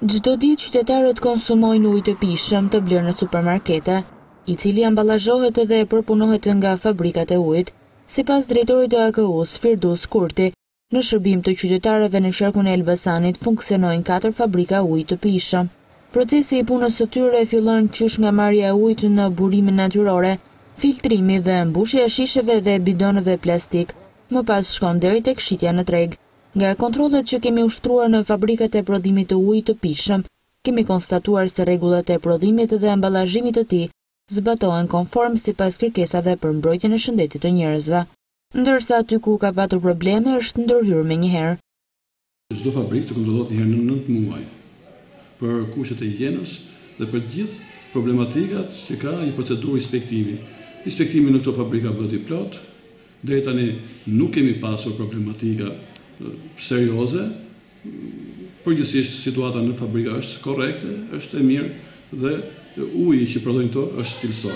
Çdo ditë qytetarët konsumojnë ujë të pishëm të blerë në supermarkete, i cili ambalazhohet dhe përpunohet nga fabrikat e ujit, sipas drejtorit të AKU-s Firdus Kurti. Në shërbim të qytetarëve në sharkun e Elbasanit funksionojnë 4 fabrika ujit të pishëm. Procesi i punës së tyre fillon qysh nga marrja e ujit në burimin natyrore, filtrimi dhe mbushja e shisheve dhe bidonëve plastik, më pas shkon deri tek shitja në treg. Nga kontrollet që kemi ushtruar në fabrikat e prodhimit të ujit të pishëm, kemi konstatuar se rregullat e prodhimit dhe ambalazhimit të tij zbatohen konform sipas kërkesave për mbrojtjen e shëndetit të njerëzve. Ndërsa aty ku ka patur probleme është ndërhyrë menjëherë. Çdo fabrikë të kontrollohet një herë në 9 muaj për kushtet e higjienës dhe për gjithë problematikat që ka një procedurë inspektimi. Inspektimi në këto fabrika bëhet i plot. Deri tani nuk kemi pasur problematika serioze. Përgjithsisht situata në fabrika është korrekte, është e mirë dhe uji që prodhojnë to është cilësor.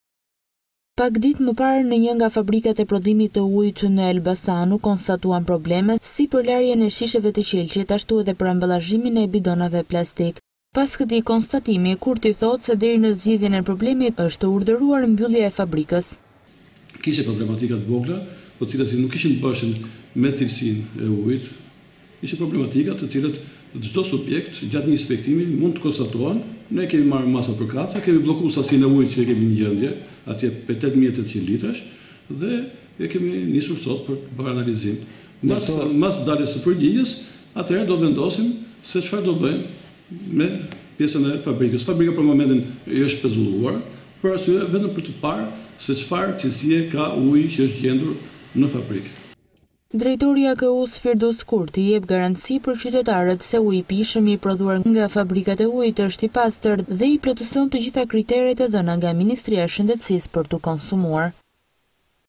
Pak ditë më parë në një nga fabrikat e prodhimit të ujit në Elbasanu konstatuan probleme si për larjen e shisheve të qelqit, ashtu edhe për ambalazhimin e bidonave plastik. Pas këtij konstatimi, Kurti thotë se deri në zgjidhjen e problemit është urdhëruar mbyllja e fabrikës. Kishte problematika të vogla, të cilat nuk kishin bëshën me cilësinë e ujit. Ishte problematika të cilat çdo subjekt gjatë një inspektimi mund të konstatohen. Ne kemi marrë masa për kaca, kemi bllokuar sasinë e ujit që kemi në gjendje, atje për 8800 litrash dhe e kemi nisur sot për bërë analizim. Mas daljes së përgjigjes, atëherë do vendosim se çfarë do bëjmë me pjesën e fabrikës. Fabrika për momentin është pezulluar, për arsye vetëm për të parë se çfarë cilësie ka uji që është gjendur në fabrikë. Drejtori i AKU-s Firdus Kurti jep garanci për qytetarët se uji i pishëm i prodhuar nga fabrikat e ujit është i pastër dhe i plotëson të gjitha kriteret e dhëna nga Ministria e Shëndetësisë për të konsumuar.